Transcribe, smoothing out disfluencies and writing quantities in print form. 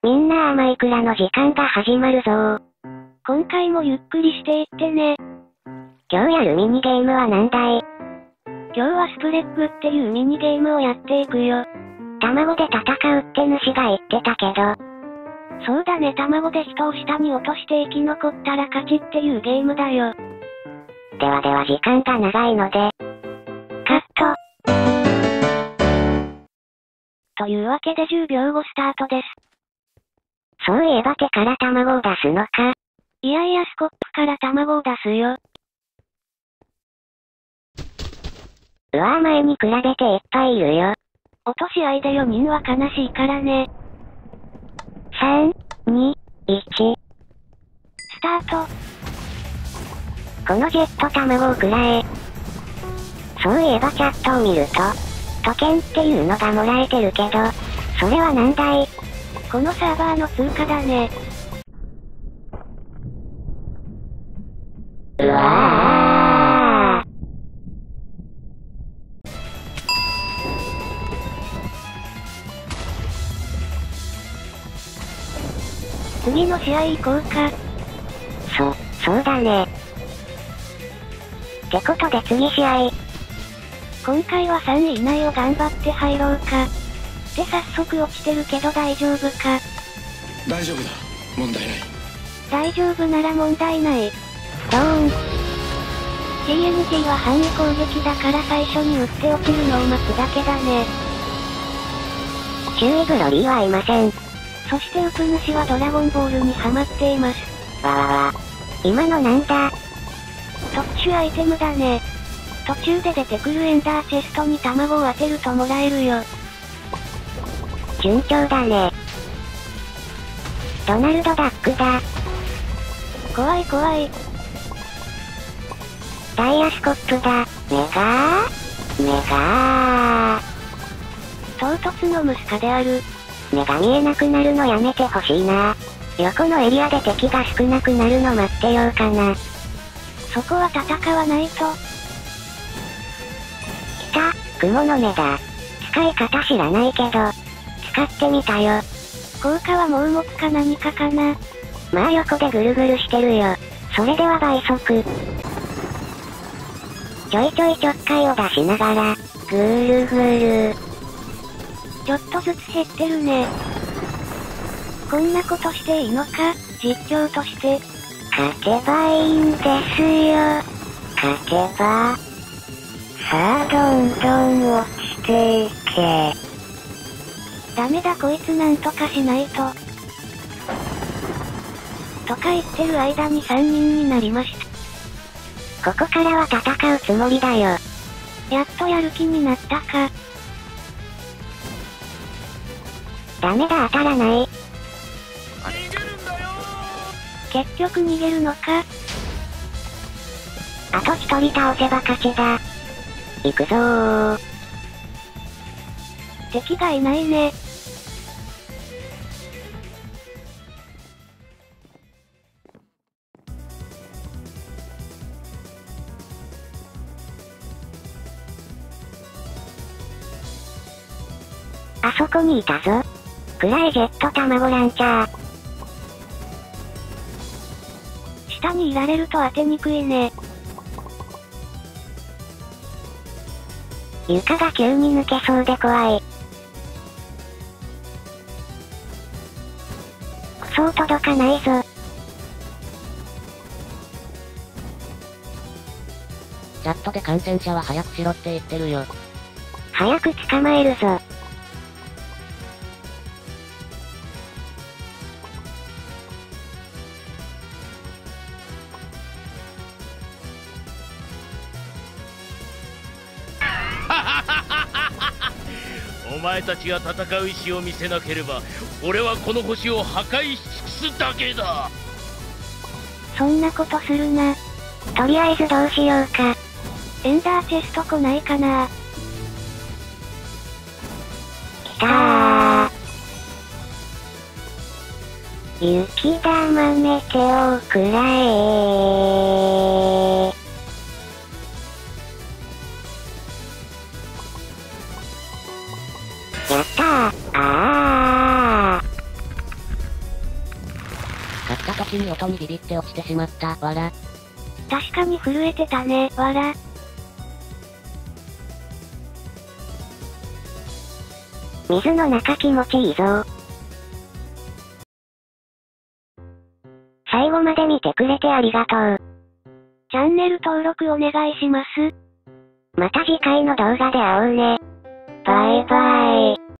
みんな甘いくらの時間が始まるぞー。 今回もゆっくりしていってね。 今日やるミニゲームは何だい？ 今日はスプレッグっていうミニゲームをやっていくよ。 卵で戦うって主が言ってたけど。 そうだね、卵で人を下に落として生き残ったら勝ちっていうゲームだよ。 では時間が長いので、カット。 というわけで10秒後スタートです。 そういえば手から卵を出すのか。 いやいやスコップから卵を出すよ。 うわぁ、前に比べていっぱいいるよ。 落とし合いで4人は悲しいからね。 3、2、1。 スタート。 このジェット卵を食らえ。そういえばチャットを見ると、トケンっていうのがもらえてるけど、それはなんだい？ このサーバーの通貨だね。 うわぁ。 次の試合行こうか。 そうだね。ってことで次試合。 今回は3位以内を頑張って入ろうか。って早速落ちてるけど大丈夫か。 大丈夫だ。問題ない。 大丈夫なら問題ない。 ドーン。 TNT は範囲攻撃だから最初に撃って落ちるのを待つだけだね。 注意ブロリーはいません。 そして撃つ主はドラゴンボールにはまっています。 わ。今のなんだ？ 特殊アイテムだね。途中で出てくるエンダーチェストに卵を当てるともらえるよ。 順調だね。ドナルドダックだ。 怖い怖い。 ダイヤスコップだ。メガー。 唐突のムスカである。 目が見えなくなるのやめてほしいな。横のエリアで敵が少なくなるの待ってようかな。 そこは戦わないと。 来た、雲の目だ。使い方知らないけど、使ってみたよ。 効果は盲目か何かかな。 まあ横でぐるぐるしてるよ。それでは倍速。ちょいちょいちょっかいを出しながら、ぐるぐる。 ちょっとずつ減ってるね。こんなことしていいのか、実況として。 勝てばいいんですよ。勝てば。さあどんどん落ちていけ。 ダメだこいつなんとかしないと。とか言ってる間に3人になりました。 ここからは戦うつもりだよ。 やっとやる気になったか。 ダメだ当たらない。 結局逃げるのか。 あと1人倒せば勝ちだ。行くぞー。 敵がいないね。 あそこにいたぞ。くらえジェット卵ランチャー。 下にいられると当てにくいね。 床が急に抜けそうで怖い。クソ届かないぞ。 チャットで感染者は早くしろって言ってるよ。 早く捕まえるぞ。 お前たちが戦う意志を見せなければ、俺はこの星を破壊し尽くすだけだ。 そんなことするな。 とりあえずどうしようか。 エンダーチェスト来ないかな。 来たー。雪玉メテオくらえ。やったー。 時に音にビビって落ちてしまった、わら。 確かに震えてたね、わら。 水の中気持ちいいぞ。最後まで見てくれてありがとう。 チャンネル登録お願いします。 また次回の動画で会おうね。バイバイ。